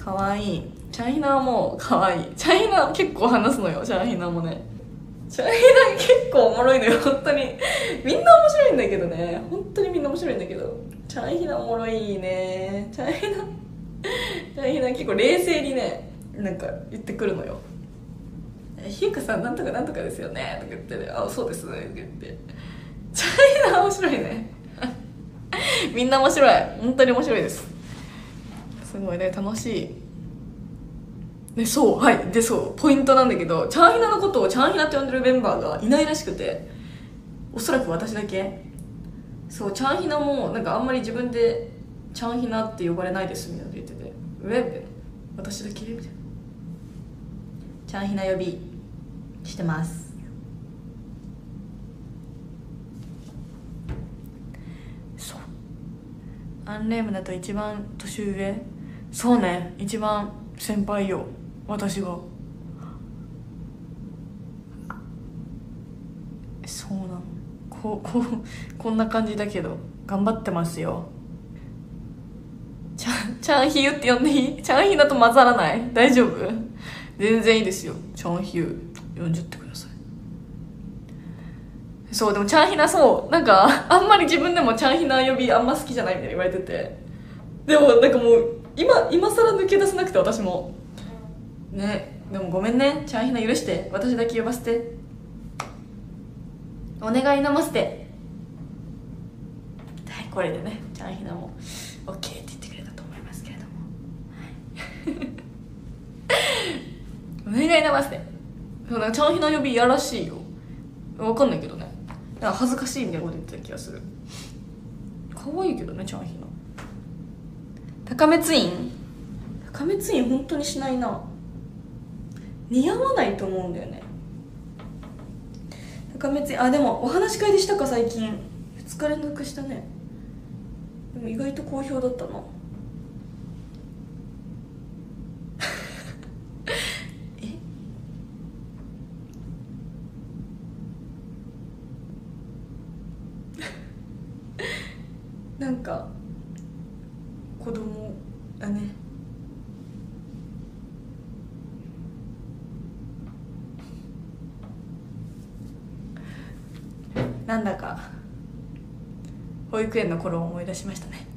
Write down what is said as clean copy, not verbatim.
かわいい。チャンヒナはもうかわいい。チャンヒナ結構話すのよ。チャンヒナもね、チャンヒナ結構おもろいのよ本当に。みんな面白いんだけどね、本当にみんな面白いんだけど、チャンヒナおもろいね。チャンヒナ結構冷静にね、なんか言ってくるのよ。ひゆかさんなんとかなんとかですよねとか言ってね、あそうですねって言って。チャンヒナ面白いねみんな面白い、本当に面白いです。すごいね、楽しいね。そうはいで、そうポイントなんだけど、チャンヒナのことをチャンヒナって呼んでるメンバーがいないらしくて、おそらく私だけ。そう、チャンヒナもなんかあんまり自分でチャンヒナって呼ばれないですみたいなこと言ってて、みたいな、私だけみたいな。チャンヒナ呼びしてます。そう、アンレームだと一番年上。そうね、一番先輩よ私が。そうなの。こんな感じだけど頑張ってますよ。チャンヒユって呼んでいい？チャンヒナと混ざらない？大丈夫？全然いいですよ。チャンヒユ呼んじゃってください。そう、でもチャンヒナ、そうなんかあんまり自分でもチャンヒナ呼びあんま好きじゃないみたいに言われてて、でもなんかもう今更抜け出せなくて、私もね。でもごめんね、チャンヒナ許して、私だけ呼ばせて、お願いナマステ。はい、これでねチャンヒナも OK って言ってくれたと思いますけれどもお願いナマステ。そう、なんかチャンヒナ呼びいやらしいよ。わかんないけどね、なんか恥ずかしいみたいなこと言ってた気がする。可愛いけどねチャンヒナ。高めツイン本当にしないな。似合わないと思うんだよね。高めツイン、あでもお話し会でしたか最近。2日連続したね。でも意外と好評だったななんか子供だね。なんだか保育園の頃を思い出しましたね。